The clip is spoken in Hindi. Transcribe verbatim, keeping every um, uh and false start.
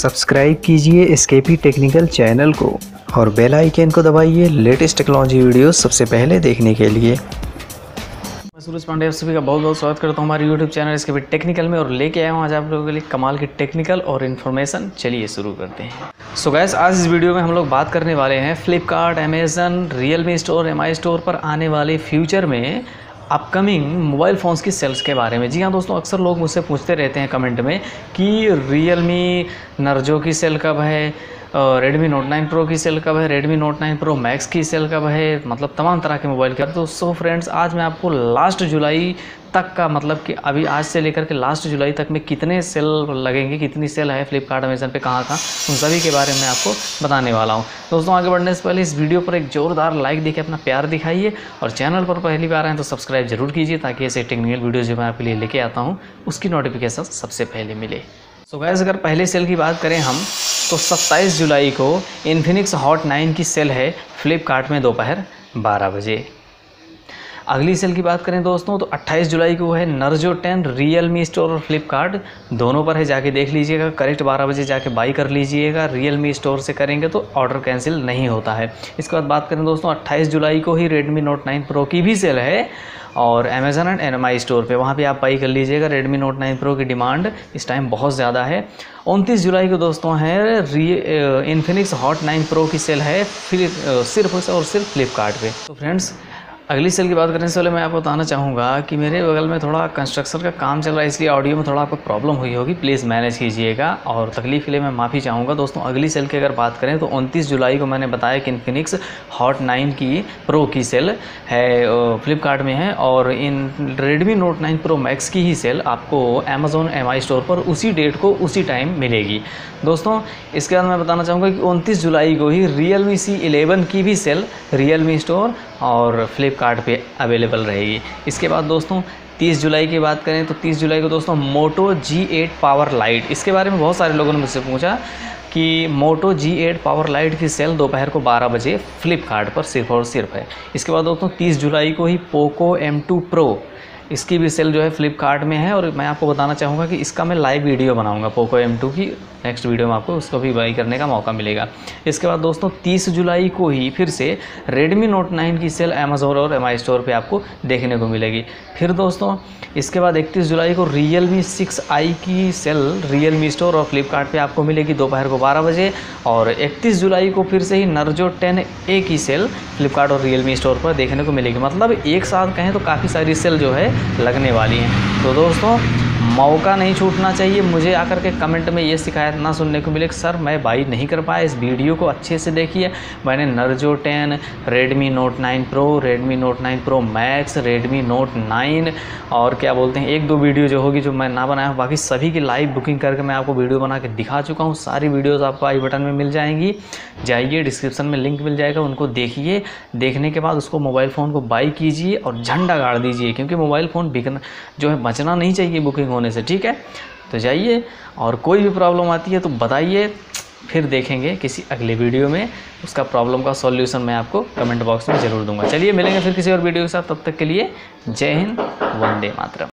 सब्सक्राइब कीजिए एसकेपी टेक्निकल चैनल को और बेल आइकन को दबाइए लेटेस्ट टेक्नोलॉजी वीडियो सबसे पहले देखने के लिए। मैं सूरज पांडे, आप सभी का बहुत बहुत स्वागत करता हूं हमारे यूट्यूब चैनल एसकेपी टेक्निकल में और लेके आया हूं आज आप लोगों के लिए कमाल की टेक्निकल और इन्फॉर्मेशन। चलिए शुरू करते हैं। सो गाइस, आज इस वीडियो में हम लोग बात करने वाले हैं Flipkart, Amazon, Realme store, M I store पर आने वाले फ्यूचर में अपकमिंग मोबाइल फ़ोन्स की सेल्स के बारे में। जी हाँ दोस्तों, अक्सर लोग मुझसे पूछते रहते हैं कमेंट में कि रियलमी नर्जो की सेल कब है, रेडमी नोट नाइन प्रो की सेल कब है, Redmi Note nine Pro Max की सेल कब है, मतलब तमाम तरह के मोबाइल के। तो सो फ्रेंड्स, आज मैं आपको लास्ट जुलाई तक का, मतलब कि अभी आज से लेकर के लास्ट जुलाई तक में कितने सेल लगेंगे, कितनी सेल है फ्लिपकार्ट अमेजन पे कहाँ कहाँ, उन सभी के बारे में आपको बताने वाला हूँ। दोस्तों, आगे बढ़ने से पहले इस वीडियो पर एक जोरदार लाइक देके अपना प्यार दिखाइए और चैनल पर पहली बार आए तो सब्सक्राइब जरूर कीजिए ताकि ऐसे टेक्निकल वीडियो जो मैं आपके लिए लेके आता हूँ उसकी नोटिफिकेशन सबसे पहले मिले। सो गाइस, अगर पहले सेल की बात करें हम तो सत्ताईस जुलाई को इन्फिनिक्स हॉट नाइन की सेल है फ्लिपकार्ट में दोपहर बारह बजे। अगली सेल की बात करें दोस्तों तो अट्ठाईस जुलाई को है नर्जो टेन रियलमी स्टोर और फ्लिपकार्ट दोनों पर है, जाके देख लीजिएगा। करेक्ट बारह बजे जाके बाई कर लीजिएगा। रियलमी स्टोर से करेंगे तो ऑर्डर कैंसिल नहीं होता है। इसके बाद बात करें दोस्तों, अट्ठाईस जुलाई को ही रेडमी नोट नाइन प्रो की भी सेल है और Amazon and M I store पे, वहाँ पे आप बाई कर लीजिएगा। रेडमी नोट नाइन प्रो की डिमांड इस टाइम बहुत ज़्यादा है। उनतीस जुलाई को दोस्तों है इन्फिनिक्स हॉट नाइन प्रो की सेल है फिर सिर्फ और सिर्फ फ्लिपकार्ट पे। तो फ्रेंड्स, अगली सेल की बात करने से पहले मैं आपको बताना चाहूँगा कि मेरे बगल में थोड़ा कंस्ट्रक्शन का काम चल रहा है, इसलिए ऑडियो में थोड़ा आपको प्रॉब्लम हुई होगी, प्लीज़ मैनेज कीजिएगा और तकलीफ़ के लिए मैं माफ़ी चाहूँगा। दोस्तों, अगली सेल की अगर बात करें तो उनतीस जुलाई को मैंने बताया कि इन्फिनिक्स हॉट नाइन की प्रो की सेल है फ्लिपकार्ट में है और इन Redmi Note nine Pro Max की ही सेल आपको अमेजोन एम आई स्टोर पर उसी डेट को उसी टाइम मिलेगी। दोस्तों, इसके बाद मैं बताना चाहूँगा कि उनतीस जुलाई को ही रियलमी सी इलेवन की भी सेल रियलमी स्टोर और फ्लिपकार्ट पे अवेलेबल रहेगी। इसके बाद दोस्तों तीस जुलाई की बात करें तो तीस जुलाई को दोस्तों Moto G eight Power Lite, इसके बारे में बहुत सारे लोगों ने मुझसे पूछा कि Moto G eight Power Lite की सेल दोपहर को बारह बजे फ्लिपकार्ट पर सिर्फ और सिर्फ है। इसके बाद दोस्तों तीस जुलाई को ही पोको एम टू प्रो, इसकी भी सेल जो है फ्लिपकार्ट में है और मैं आपको बताना चाहूँगा कि इसका मैं लाइव वीडियो बनाऊंगा पोको एम टू की, नेक्स्ट वीडियो में आपको उसको भी बाई करने का मौका मिलेगा। इसके बाद दोस्तों तीस जुलाई को ही फिर से रेडमी नोट नाइन की सेल अमेजोन और एम आई स्टोर पे आपको देखने को मिलेगी। फिर दोस्तों इसके बाद इकतीस जुलाई को रियलमी सिक्स आई की सेल रियलमी स्टोर और फ्लिपकार्ट पे आपको मिलेगी दोपहर को बारह बजे और इकतीस जुलाई को फिर से ही नर्जो टेन ए की सेल फ्लिपकार्ट और रियलमी स्टोर पर देखने को मिलेगी। मतलब एक साथ कहें तो काफ़ी सारी सेल जो है लगने वाली हैं। तो दोस्तों, मौका नहीं छूटना चाहिए। मुझे आकर के कमेंट में ये शिकायत ना सुनने को मिले कि सर मैं बाई नहीं कर पाया। इस वीडियो को अच्छे से देखिए। मैंने Narzo ten, Redmi Note nine Pro, Redmi Note nine Pro Max, Redmi Note nine और क्या बोलते हैं एक दो वीडियो जो होगी जो मैं ना बनाया हूँ, बाकी सभी की लाइव बुकिंग करके मैं आपको वीडियो बना के दिखा चुका हूँ। सारी वीडियोज़ आपको आई बटन में मिल जाएंगी, जाइए डिस्क्रिप्शन में लिंक मिल जाएगा, उनको देखिए। देखने के बाद उसको मोबाइल फ़ोन को बाई कीजिए और झंडा गाड़ दीजिए, क्योंकि मोबाइल फ़ोन बिकना जो है बचना नहीं चाहिए बुकिंग होने से, ठीक है। तो जाइए और कोई भी प्रॉब्लम आती है तो बताइए, फिर देखेंगे किसी अगले वीडियो में उसका प्रॉब्लम का सॉल्यूशन मैं आपको कमेंट बॉक्स में ज़रूर दूंगा। चलिए मिलेंगे फिर किसी और वीडियो के साथ, तब तक के लिए जय हिंद, वंदे मातरम।